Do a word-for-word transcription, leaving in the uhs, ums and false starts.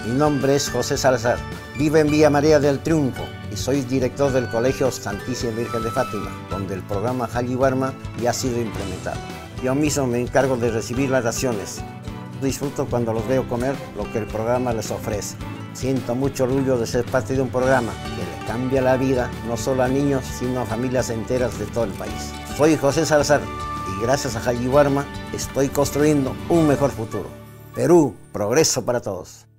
Mi nombre es José Salazar, vivo en Villa María del Triunfo y soy director del Colegio Santísima Virgen de Fátima, donde el programa Halli Warma ya ha sido implementado. Yo mismo me encargo de recibir las raciones. Disfruto cuando los veo comer lo que el programa les ofrece. Siento mucho orgullo de ser parte de un programa que le cambia la vida no solo a niños, sino a familias enteras de todo el país. Soy José Salazar y gracias a Halli Warma estoy construyendo un mejor futuro. Perú, progreso para todos.